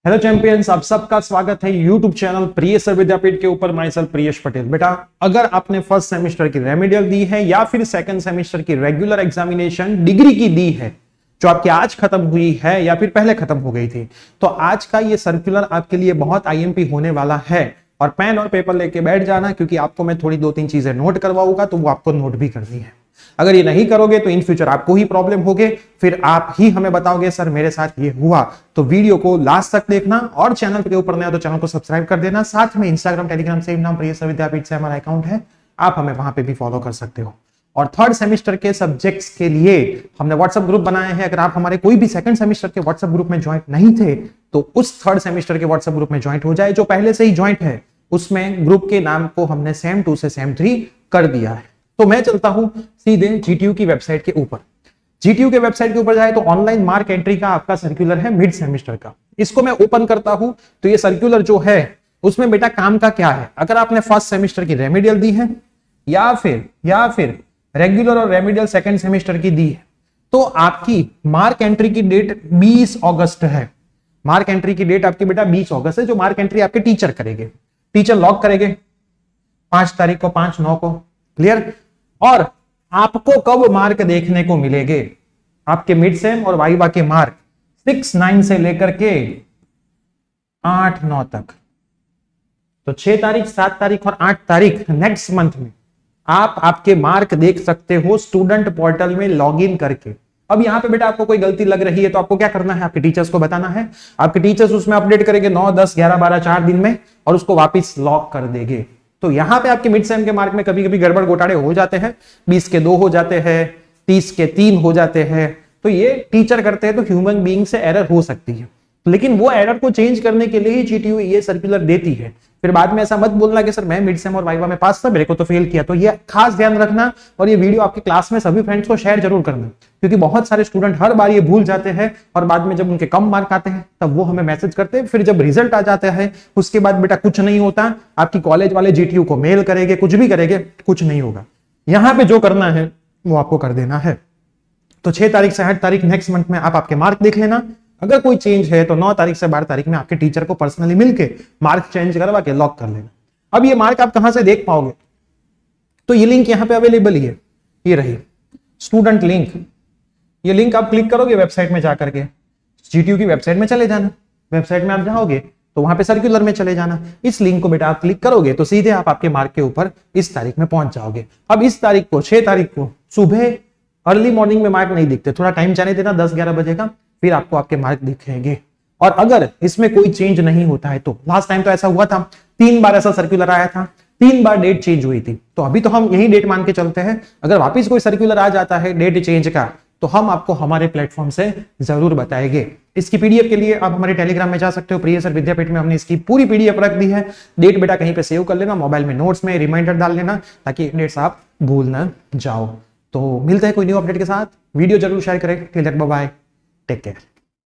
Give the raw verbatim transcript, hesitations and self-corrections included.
Hello champions, आप सबका स्वागत है यूट्यूब चैनल प्रियेश विद्यापीठ के ऊपर। Myself Priyesh Patel. बेटा, अगर आपने फर्स्ट सेमेस्टर की रेमेडियल दी है या फिर सेकंड सेमेस्टर की रेगुलर एग्जामिनेशन डिग्री की दी है, जो आपकी आज खत्म हुई है या फिर पहले खत्म हो गई थी, तो आज का ये सर्कुलर आपके लिए बहुत आईएमपी होने वाला है। और पेन और पेपर लेके बैठ जाना, क्योंकि आपको मैं थोड़ी दो तीन चीजें नोट करवाऊंगा, तो वो आपको नोट भी करनी है। अगर ये नहीं करोगे तो इन फ्यूचर आपको ही प्रॉब्लम होगे, फिर आप ही हमें बताओगे सर मेरे साथ ये हुआ। तो वीडियो को लास्ट तक देखना, और चैनल के ऊपर नया तो चैनल को सब्सक्राइब कर देना। साथ में इंस्टाग्राम टेलीग्राम सेम नाम प्रियेश विद्यापीठ से हमारा अकाउंट है, आप हमें वहां पे भी फॉलो कर सकते हो। और थर्ड सेमेस्टर के सब्जेक्ट्स के लिए हमने व्हाट्सएप ग्रुप बनाए हैं। अगर आप हमारे कोई भी सेकंड सेमेस्टर के व्हाट्सएप ग्रुप में ज्वाइंट नहीं थे तो उस थर्ड सेमेस्टर के व्हाट्सएप ग्रुप में ज्वाइंट हो जाए। जो पहले से ही ज्वाइंट है उसमें ग्रुप के नाम को हमने सेम टू से सेम थ्री कर दिया है। तो मैं चलता हूं सीधे जीटीयू की वेबसाइट के ऊपर। जीटीयू के वेबसाइट के ऊपर जाए तो ऑनलाइन मार्क एंट्री का आपका सर्कुलर है मिड सेमेस्टर का। इसको मैं ओपन करता हूं तो ये सर्कुलर जो है उसमें बेटा काम का क्या है। अगर आपने फर्स्ट सेमेस्टर की रेमेडियल दी है या फिर या फिर रेगुलर और रेमेडियल सेकंड सेमेस्टर की दी है, तो आपकी मार्क एंट्री की डेट बीस अगस्त है। मार्क एंट्री की डेट आपकी बेटा बीस अगस्त है। जो मार्क एंट्री आपके टीचर करेंगे, टीचर लॉग करेंगे पांच तारीख को, पांच नौ को। क्लियर? और आपको कब मार्क देखने को मिलेंगे? आपके मिड सेम और वाइवा के मार्क सिक्स नाइन से लेकर के आठ नौ तक। तो छह तारीख, सात तारीख और आठ तारीख नेक्स्ट मंथ में आप आपके मार्क देख सकते हो स्टूडेंट पोर्टल में लॉगिन करके। अब यहां पे बेटा आपको कोई गलती लग रही है तो आपको क्या करना है? आपके टीचर्स को बताना है। आपके टीचर्स उसमें अपडेट करेंगे नौ दस ग्यारह बारह चार दिन में, और उसको वापस लॉक कर देंगे। तो यहां पे आपके मिड सेम के मार्क में कभी कभी गड़बड़ घोटाले हो जाते हैं। बीस के दो हो जाते हैं, तीस के तीन हो जाते हैं। तो ये टीचर करते हैं तो ह्यूमन बीइंग से एरर हो सकती है, लेकिन वो एरर को चेंज करने के लिए ही जीटीयू ये सर्कुलर देती है। फिर बाद में ऐसा मत बोलना कि सर मैं मिड सेम और वाइवा में पास था, मेरे को तो फेल किया। तो ये खास ध्यान रखना, और ये वीडियो आपके क्लास में सभी फ्रेंड्स को शेयर जरूर करना, क्योंकि बहुत सारे स्टूडेंट हर बार ये भूल जाते हैं और बाद में जब उनके कम मार्क आते हैं तब वो हमें मैसेज करते हैं। फिर जब रिजल्ट आ जाता है उसके बाद बेटा कुछ नहीं होता। आपकी कॉलेज वाले जीटीयू को मेल करेंगे, कुछ भी करेंगे, कुछ नहीं होगा। यहां पे जो करना है वो आपको कर देना है। तो छह तारीख से आठ तारीख नेक्स्ट मंथ में आप आपके मार्क देख लेना। अगर कोई चेंज है तो नौ तारीख से बारह तारीख में आपके टीचर को पर्सनली मिलके मार्क चेंज करवा के लॉक कर लेना। अब ये मार्क आप कहां से देख पाओगे? तो ये लिंक यहां पे अवेलेबल ही है, ये रही स्टूडेंट लिंक। ये लिंक आप क्लिक करोगे वेबसाइट में जाकर के, जीटीयू की वेबसाइट में चले जाना। वेबसाइट में आप जाओगे तो वहां पे सर्कुलर में चले जाना। इस लिंक को बेटा आप क्लिक करोगे तो सीधे आप आपके मार्क के ऊपर इस तारीख में पहुंच जाओगे। अब इस तारीख को, छह तारीख को सुबह अर्ली मॉर्निंग में मार्क नहीं दिखते, थोड़ा टाइम जाने देना, दस ग्यारह बजे का, फिर आपको आपके मार्क दिखेंगे। और अगर इसमें कोई चेंज नहीं होता है तो लास्ट टाइम तो ऐसा हुआ था, तीन बार ऐसा सर्कुलर आया था, तीन बार डेट चेंज हुई थी। तो अभी तो हम यही डेट मान के चलते हैं। अगर वापस कोई सर्कुलर आ जाता है डेट चेंज का, तो हम आपको हमारे प्लेटफॉर्म से जरूर बताएंगे। इसकी पीडीएफ के लिए आप हमारे टेलीग्राम में जा सकते हो। प्रियेश विद्यापीठ में हमने इसकी पूरी पीडीएफ रख दी है। डेट बेटा कहीं पे सेव कर लेना, मोबाइल में नोट्स में रिमाइंडर डाल लेना, ताकि डेट्स आप भूल ना जाओ। तो मिलते हैं कोई न्यू अपडेट के साथ। वीडियो जरूर शेयर करें। Till then bye bye, take care.